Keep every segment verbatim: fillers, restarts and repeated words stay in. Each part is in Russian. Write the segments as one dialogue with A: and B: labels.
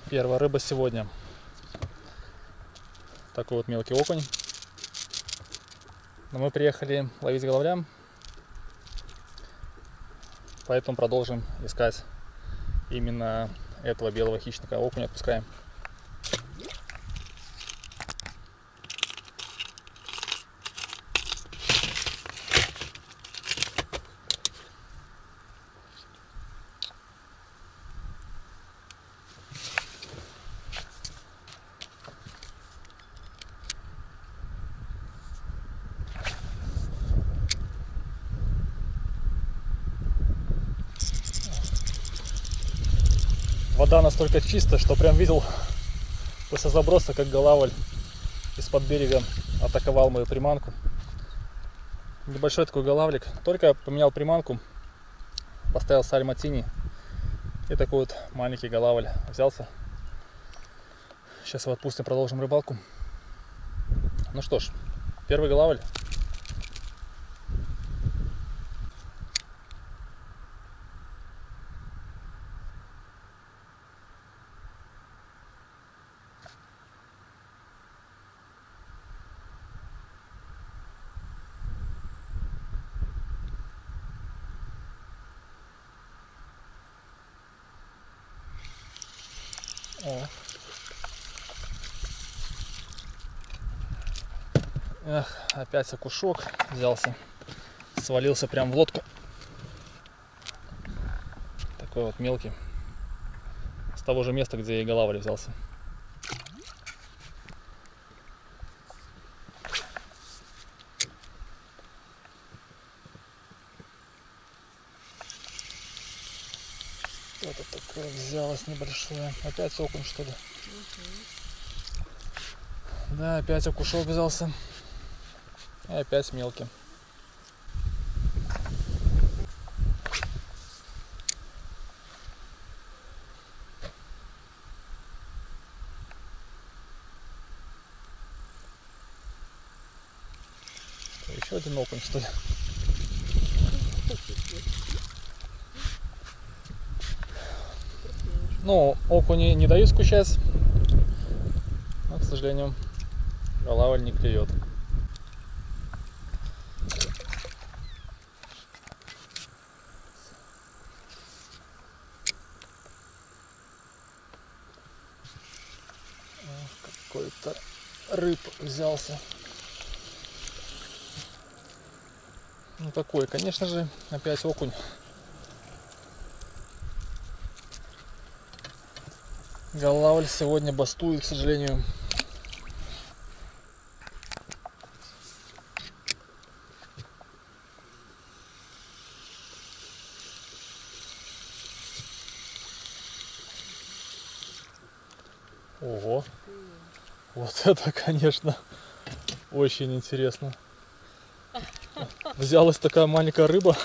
A: Первая рыба сегодня. Такой вот мелкий окунь. Но мы приехали ловить головля, поэтому продолжим искать именно этого белого хищника. Окунь отпускаем. Вода настолько чистая, что прям видел после заброса, как голавль из-под берега атаковал мою приманку. Небольшой такой голавлик. Только поменял приманку, поставил сальматини, и такой вот маленький голавль взялся. Сейчас его отпустим, продолжим рыбалку. Ну что ж, первый голавль. О. Эх, опять окушок взялся, свалился прям в лодку. Такой вот мелкий, с того же места, где и голавль взялся. Что-то такое взялось небольшое. Опять окунь, что ли? Угу. Да, опять окушок взялся. И опять мелкий. Еще один окунь, что ли? Ну, окуни не дают скучать, но, к сожалению, голавль не клюет. Какой-то рыб взялся. Ну такой, конечно же, опять окунь. Голавль сегодня бастует, к сожалению. Ого, вот это, конечно, очень интересно. Взялась такая маленькая рыба,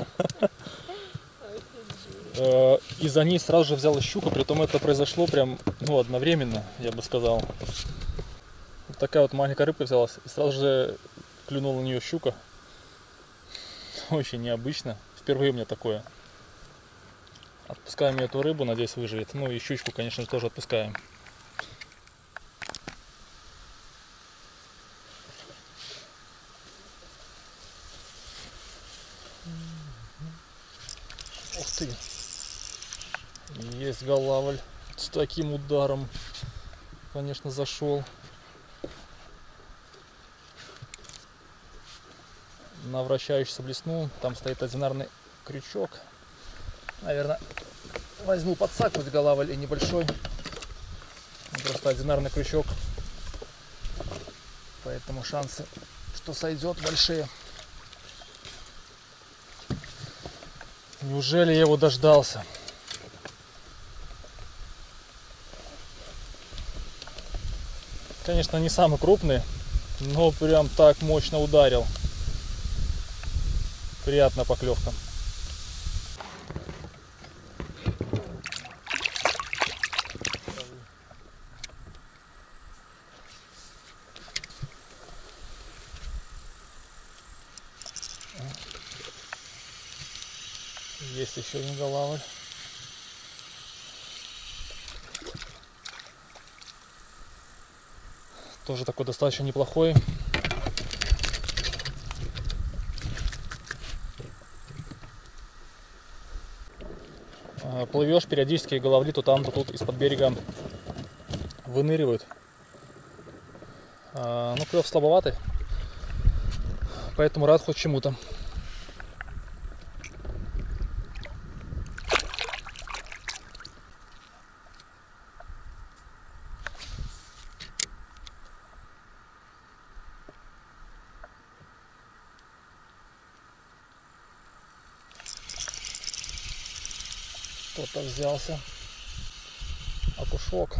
A: и за ней сразу же взялась щука, притом это произошло прям, ну, одновременно, я бы сказал. Вот такая вот маленькая рыбка взялась, и сразу же клюнула на нее щука. Очень необычно, впервые у меня такое. Отпускаем эту рыбу, надеюсь, выживет. Ну и щучку, конечно же, тоже отпускаем. Ух ты! Есть голавль. С таким ударом, конечно, зашел. На вращающуюся блесну. Там стоит одинарный крючок. Наверное, возьму подсак, хоть голавль и небольшой. Просто одинарный крючок. Поэтому шансы, что сойдет, большие. Неужели я его дождался? Конечно, не самый крупный, но прям так мощно ударил. Приятная поклевка. Есть еще один голавль. Тоже такой достаточно неплохой. Плывешь, периодически головли то там, то тут из-под берега выныривают. Ну, клев слабоватый, поэтому рад хоть чему-то. Кто-то взялся. Окушок.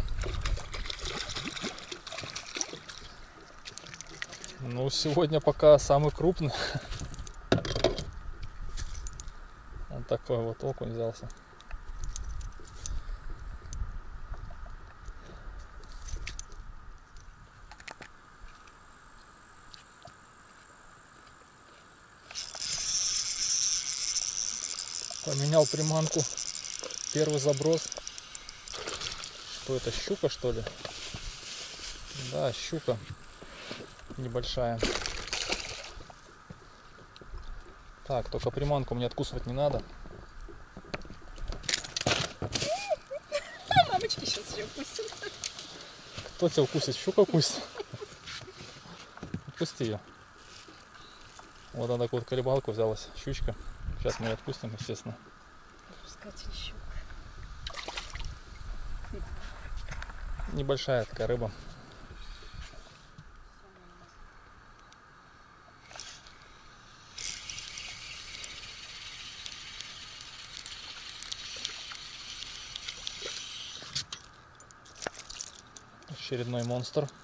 A: Ну, сегодня пока самый крупный. Вот такой вот окунь взялся. Поменял приманку. Первый заброс. Что это, щука, что ли? Да, щука небольшая. Так, только приманку мне откусывать не надо.
B: Мамочки сейчас ее укусит.
A: Кто тебя укусит? Щука укусит? Отпусти ее. Вот она такую вот колебалку взялась, щучка. Сейчас мы ее отпустим, естественно.
B: Пускатель щук.
A: Небольшая такая рыба. Очередной монстр.